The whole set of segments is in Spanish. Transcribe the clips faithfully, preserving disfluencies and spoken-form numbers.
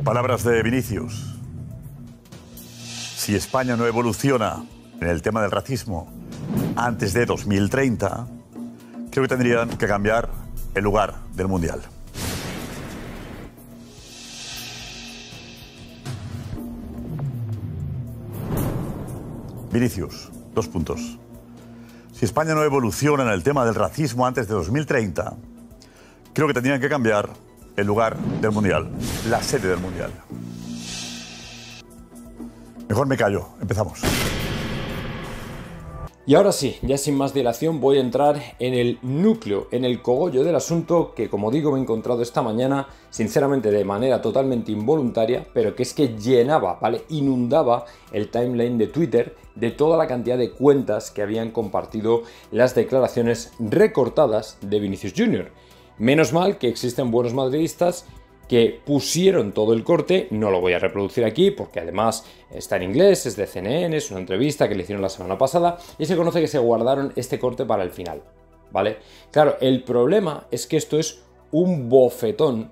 Palabras de Vinicius. Si España no evoluciona en el tema del racismo antes de dos mil treinta, creo que tendrían que cambiar el lugar del Mundial. Vinicius, dos puntos. Si España no evoluciona en el tema del racismo antes de dos mil treinta, creo que tendrían que cambiar el lugar del Mundial, la sede del Mundial. Mejor me callo. Empezamos. Y ahora sí, ya sin más dilación voy a entrar en el núcleo, en el cogollo del asunto que, como digo, me he encontrado esta mañana, sinceramente de manera totalmente involuntaria, pero que es que llenaba, ¿vale? Inundaba el timeline de Twitter de toda la cantidad de cuentas que habían compartido las declaraciones recortadas de Vinicius junior Menos mal que existen buenos madridistas que pusieron todo el corte. No lo voy a reproducir aquí porque además está en inglés, es de C N N, es una entrevista que le hicieron la semana pasada y se conoce que se guardaron este corte para el final, ¿vale? Claro, el problema es que esto es un bofetón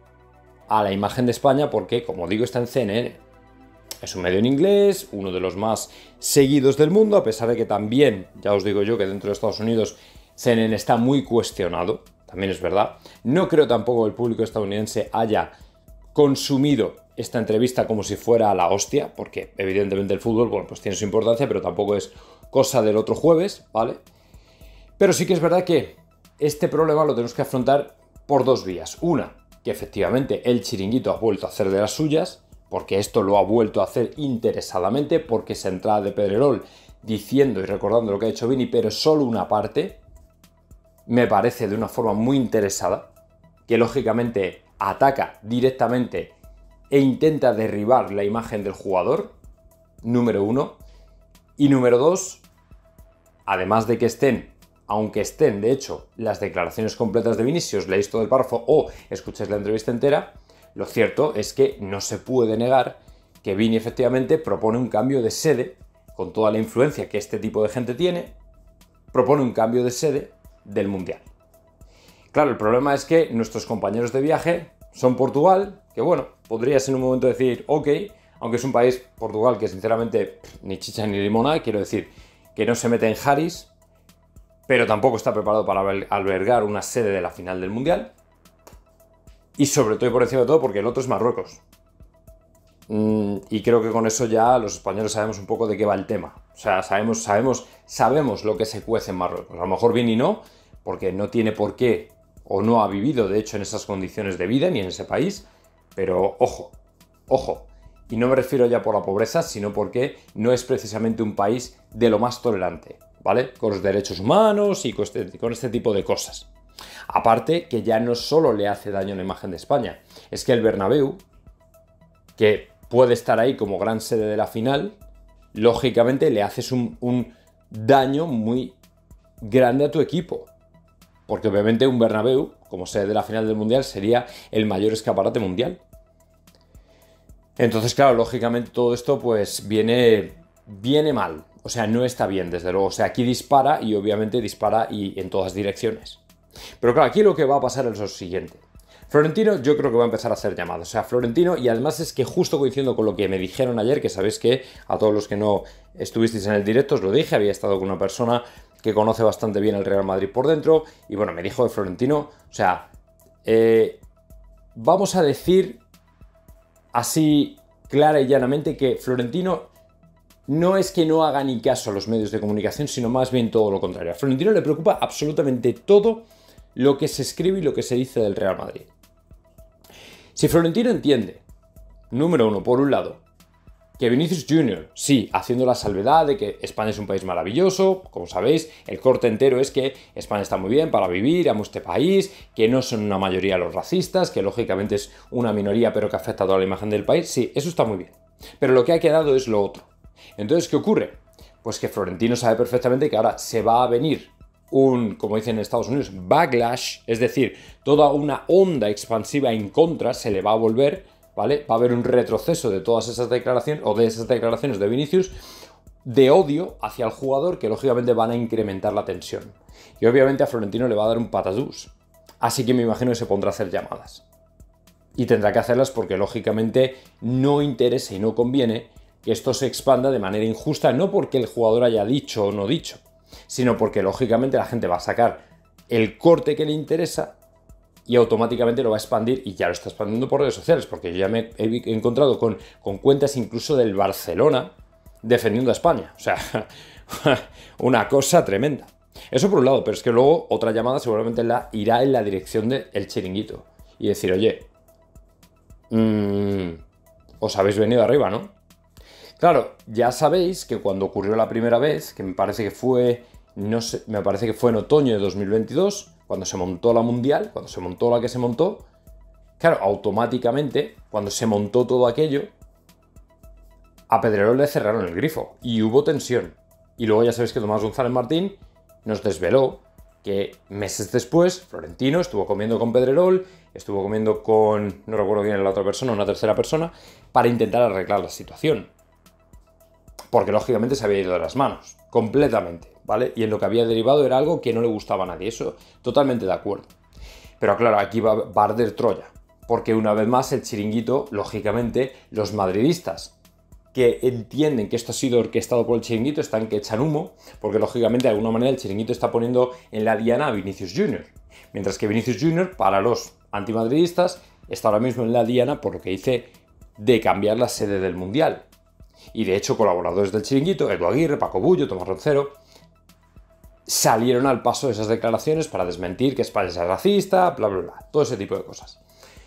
a la imagen de España porque, como digo, está en C N N. Es un medio en inglés, uno de los más seguidos del mundo, a pesar de que también, ya os digo yo, que dentro de Estados Unidos C N N está muy cuestionado. También es verdad. No creo tampoco que el público estadounidense haya consumido esta entrevista como si fuera la hostia, porque evidentemente el fútbol, bueno, pues tiene su importancia, pero tampoco es cosa del otro jueves, ¿vale? Pero sí que es verdad que este problema lo tenemos que afrontar por dos vías. Una, que efectivamente el chiringuito ha vuelto a hacer de las suyas, porque esto lo ha vuelto a hacer interesadamente, porque esa entrada de Pedrerol diciendo y recordando lo que ha hecho Vini, pero solo una parte, me parece de una forma muy interesada, que lógicamente ataca directamente e intenta derribar la imagen del jugador, número uno. Y número dos, además de que estén, aunque estén de hecho las declaraciones completas de Vinicius, leéis todo el párrafo o escucháis la entrevista entera, lo cierto es que no se puede negar que Vini efectivamente propone un cambio de sede, con toda la influencia que este tipo de gente tiene, propone un cambio de sede del Mundial. Claro, el problema es que nuestros compañeros de viaje son Portugal, que bueno, podrías en un momento decir, ok, aunque es un país, Portugal, que sinceramente ni chicha ni limona, quiero decir, que no se mete en Haris, pero tampoco está preparado para albergar una sede de la final del Mundial, y sobre todo y por encima de todo porque el otro es Marruecos. Mm, y creo que con eso ya los españoles sabemos un poco de qué va el tema. O sea, sabemos, sabemos, sabemos lo que se cuece en Marruecos. A lo mejor Vini no, porque no tiene por qué, o no ha vivido, de hecho, en esas condiciones de vida, ni en ese país. Pero, ojo, ojo. Y no me refiero ya por la pobreza, sino porque no es precisamente un país de lo más tolerante, ¿vale? Con los derechos humanos y con este, con este tipo de cosas. Aparte, que ya no solo le hace daño a la imagen de España, es que el Bernabéu, que puede estar ahí como gran sede de la final, lógicamente le haces un, un daño muy grande a tu equipo. Porque obviamente un Bernabéu, como sede de la final del Mundial, sería el mayor escaparate mundial. Entonces, claro, lógicamente todo esto pues viene, viene mal. O sea, no está bien, desde luego. O sea, aquí dispara y obviamente dispara y en todas direcciones. Pero claro, aquí lo que va a pasar es lo siguiente. Florentino yo creo que va a empezar a hacer llamadas. O sea, Florentino, y además es que justo coincidiendo con lo que me dijeron ayer, que sabéis que a todos los que no estuvisteis en el directo os lo dije, había estado con una persona que conoce bastante bien el Real Madrid por dentro, y bueno, me dijo de Florentino, o sea, eh, vamos a decir así clara y llanamente que Florentino no es que no haga ni caso a los medios de comunicación, sino más bien todo lo contrario. A Florentino le preocupa absolutamente todo lo que se escribe y lo que se dice del Real Madrid. Si Florentino entiende, número uno, por un lado, que Vinicius junior, sí, haciendo la salvedad de que España es un país maravilloso, como sabéis, el corte entero es que España está muy bien para vivir, amo este país, que no son una mayoría los racistas, que lógicamente es una minoría pero que afecta a toda la imagen del país, sí, eso está muy bien. Pero lo que ha quedado es lo otro. Entonces, ¿qué ocurre? Pues que Florentino sabe perfectamente que ahora se va a venir un, como dicen en Estados Unidos, backlash, es decir, toda una onda expansiva en contra se le va a volver, ¿vale? Va a haber un retroceso de todas esas declaraciones, o de esas declaraciones de Vinicius, de odio hacia el jugador, que lógicamente van a incrementar la tensión. Y obviamente a Florentino le va a dar un patatús. Así que me imagino que se pondrá a hacer llamadas. Y tendrá que hacerlas porque, lógicamente, no interesa y no conviene que esto se expanda de manera injusta, no porque el jugador haya dicho o no dicho, sino porque, lógicamente, la gente va a sacar el corte que le interesa y automáticamente lo va a expandir, y ya lo está expandiendo por redes sociales, porque yo ya me he encontrado con, con cuentas incluso del Barcelona defendiendo a España. O sea, una cosa tremenda. Eso por un lado, pero es que luego otra llamada seguramente la irá en la dirección del Chiringuito y decir, oye, mmm, os habéis venido arriba, ¿no? Claro, ya sabéis que cuando ocurrió la primera vez, que me parece que fue, no sé, me parece que fue en otoño de dos mil veintidós, cuando se montó la Mundial, cuando se montó la que se montó, claro, automáticamente, cuando se montó todo aquello, a Pedrerol le cerraron el grifo y hubo tensión. Y luego ya sabéis que Tomás González Martín nos desveló que meses después Florentino estuvo comiendo con Pedrerol, estuvo comiendo con, no recuerdo quién era la otra persona, una tercera persona, para intentar arreglar la situación. Porque lógicamente se había ido de las manos, completamente, ¿vale? Y en lo que había derivado era algo que no le gustaba a nadie, eso totalmente de acuerdo. Pero claro, aquí va, va a arder Troya, porque una vez más el Chiringuito, lógicamente, los madridistas que entienden que esto ha sido orquestado por el Chiringuito están que echan humo, porque lógicamente de alguna manera el Chiringuito está poniendo en la diana a Vinicius Junior, mientras que Vinicius Junior, para los antimadridistas, está ahora mismo en la diana por lo que dice de cambiar la sede del Mundial. Y de hecho colaboradores del Chiringuito, Edu Aguirre, Paco Bullo, Tomás Roncero, salieron al paso de esas declaraciones para desmentir que España es racista, bla bla bla, todo ese tipo de cosas.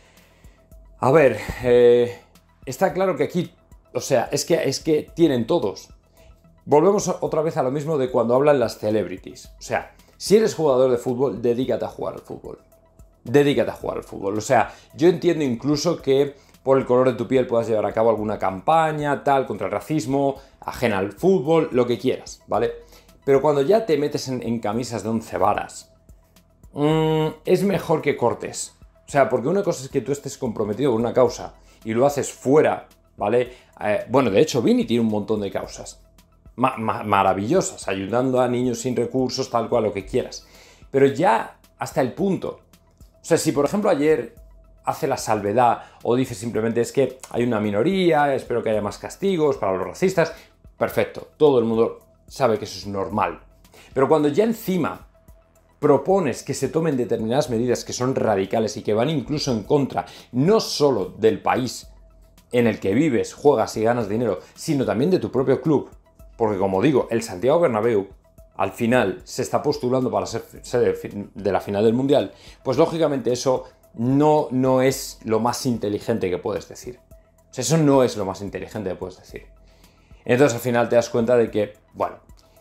A ver, eh, está claro que aquí, o sea, es que, es que tienen todos. Volvemos otra vez a lo mismo de cuando hablan las celebrities. O sea, si eres jugador de fútbol, dedícate a jugar al fútbol. Dedícate a jugar al fútbol. O sea, yo entiendo incluso que por el color de tu piel puedas llevar a cabo alguna campaña, tal, contra el racismo, ajena al fútbol, lo que quieras, ¿vale? Pero cuando ya te metes en, en camisas de once varas, mmm, es mejor que cortes. O sea, porque una cosa es que tú estés comprometido con una causa y lo haces fuera, ¿vale? Eh, bueno, de hecho, Vini tiene un montón de causas ma ma maravillosas, ayudando a niños sin recursos, tal cual, lo que quieras. Pero ya hasta el punto. O sea, si por ejemplo ayer hace la salvedad o dice simplemente es que hay una minoría, espero que haya más castigos para los racistas, perfecto, todo el mundo sabe que eso es normal. Pero cuando ya encima propones que se tomen determinadas medidas que son radicales y que van incluso en contra no solo del país en el que vives, juegas y ganas dinero, sino también de tu propio club, porque como digo, el Santiago Bernabéu al final se está postulando para ser sede de la final del Mundial, pues lógicamente eso no, no es lo más inteligente que puedes decir. O sea, eso no es lo más inteligente que puedes decir. Entonces al final te das cuenta de que, bueno,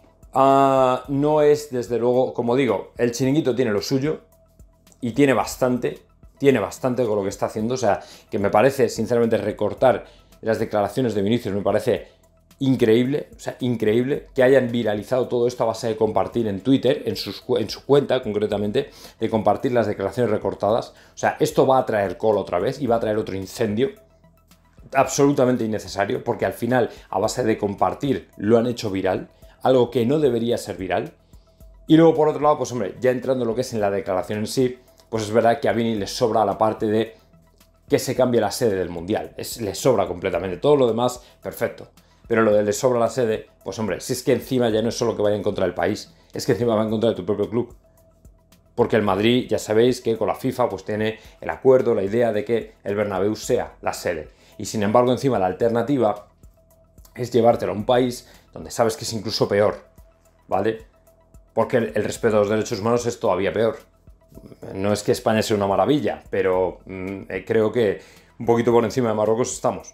uh, no es desde luego, como digo, el Chiringuito tiene lo suyo y tiene bastante, tiene bastante con lo que está haciendo. O sea, que me parece, sinceramente, recortar las declaraciones de Vinicius me parece increíble, o sea, increíble que hayan viralizado todo esto a base de compartir en Twitter, en, sus, en su cuenta concretamente, de compartir las declaraciones recortadas. O sea, esto va a traer cola otra vez y va a traer otro incendio absolutamente innecesario, porque al final, a base de compartir, lo han hecho viral, algo que no debería ser viral. Y luego, por otro lado, pues hombre, ya entrando en lo que es en la declaración en sí, pues es verdad que a Vini le sobra la parte de que se cambie la sede del Mundial. Es, le sobra completamente. Todo lo demás, perfecto. Pero lo de le sobra la sede, pues hombre, si es que encima ya no es solo que vaya en contra del país, es que encima va en contra de tu propio club. Porque el Madrid, ya sabéis que con la FIFA pues tiene el acuerdo, la idea de que el Bernabéu sea la sede. Y sin embargo, encima la alternativa es llevártelo a un país donde sabes que es incluso peor, ¿vale? Porque el, el respeto a los derechos humanos es todavía peor. No es que España sea una maravilla, pero mmm, creo que un poquito por encima de Marruecos estamos.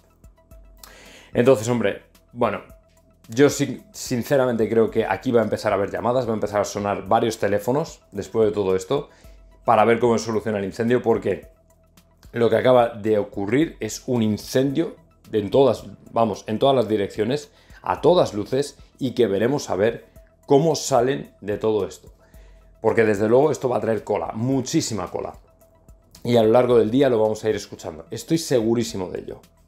Entonces, hombre, bueno, yo sí, sinceramente creo que aquí va a empezar a haber llamadas, va a empezar a sonar varios teléfonos después de todo esto para ver cómo se soluciona el incendio, porque lo que acaba de ocurrir es un incendio en todas, vamos, en todas las direcciones, a todas luces, y que veremos a ver cómo salen de todo esto. Porque desde luego esto va a traer cola, muchísima cola. Y a lo largo del día lo vamos a ir escuchando. Estoy segurísimo de ello.